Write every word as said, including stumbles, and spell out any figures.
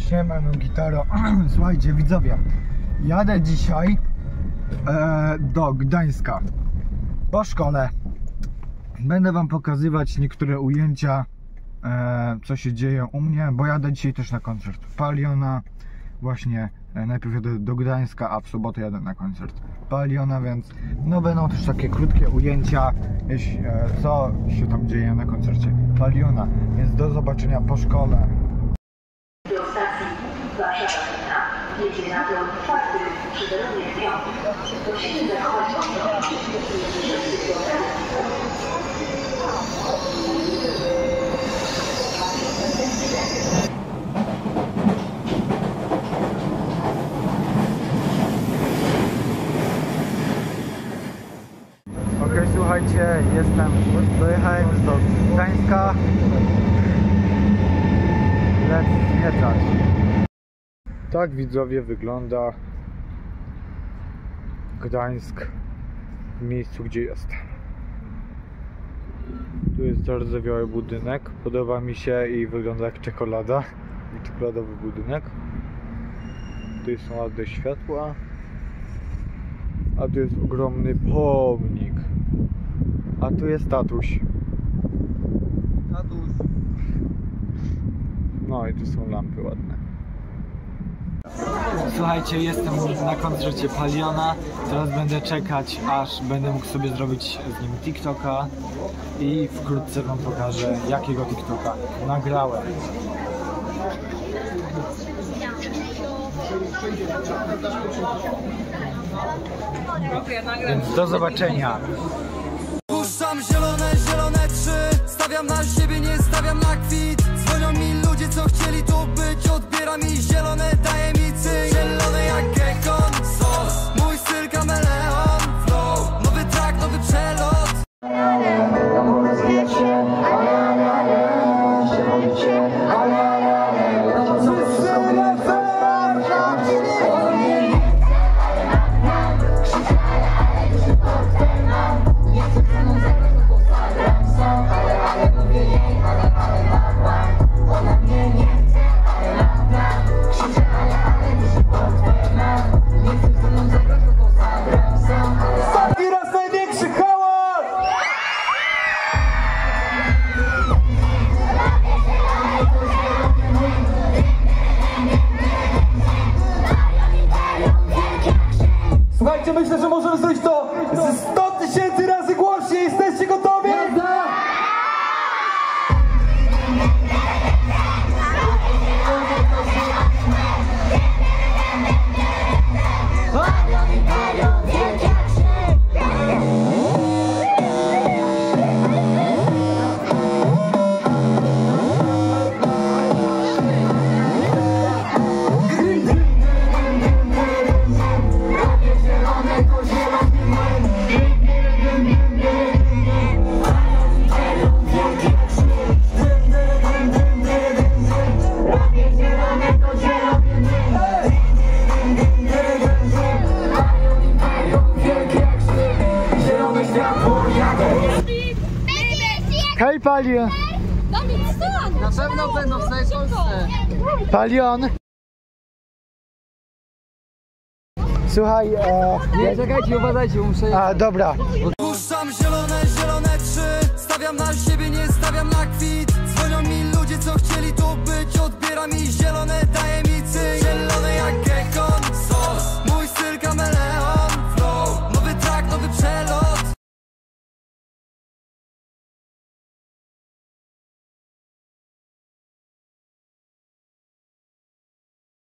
Siemano gitaro. Słuchajcie widzowie, jadę dzisiaj e, do Gdańska po szkole. Będę wam pokazywać niektóre ujęcia, e, co się dzieje u mnie, bo jadę dzisiaj też na koncert Paliona. Właśnie e, najpierw jadę do Gdańska, a w sobotę jadę na koncert Paliona, więc no będą też takie krótkie ujęcia, jeśli, e, co się tam dzieje na koncercie Paliona. Więc do zobaczenia po szkole. Do stacji Warszawa jedzie na tor czwarty przy drogie piąty. Prosimy zachować ostrożność. Okej, słuchajcie, jestem, dojechałem już do Gdańska. Lecę zwiedzać. Tak widzowie wygląda Gdańsk w miejscu, gdzie jestem. Tu jest zardzewiały budynek, podoba mi się i wygląda jak czekolada, czekoladowy budynek. Tu są ładne światła, a tu jest ogromny pomnik, a tu jest tatuś. Tatuś. No i tu są lampy ładne. Słuchajcie, jestem na koncercie Paliona. Teraz będę czekać, aż będę mógł sobie zrobić z nim TikToka i wkrótce wam pokażę, jakiego TikToka nagrałem. Więc do zobaczenia. Puszczam zielone, zielone trzy. Stawiam na siebie, nie stawiam na kwit. Dzwonią mi ludzie, co chcieli tu być. Odbiera mi zielone, daje mi cyk. Zielone jak gekon, sos. Mój styl kameleon, flow. Nowy track, nowy przelot. Słuchajcie, myślę, że możemy zrobić to ze sto tysięcy razy głośniej. Jesteście gotowi? Hej Palion! Na pewno będą w całej Polsce. Palion! Słuchaj, e, Nie, czekajcie, uważajcie, muszę... a dobra. Puszczam zielone, zielone trzy. Stawiam na siebie, nie stawiam na kwit. Dzwonią mi ludzie, co chcieli tu być. Odbiera mi zielone,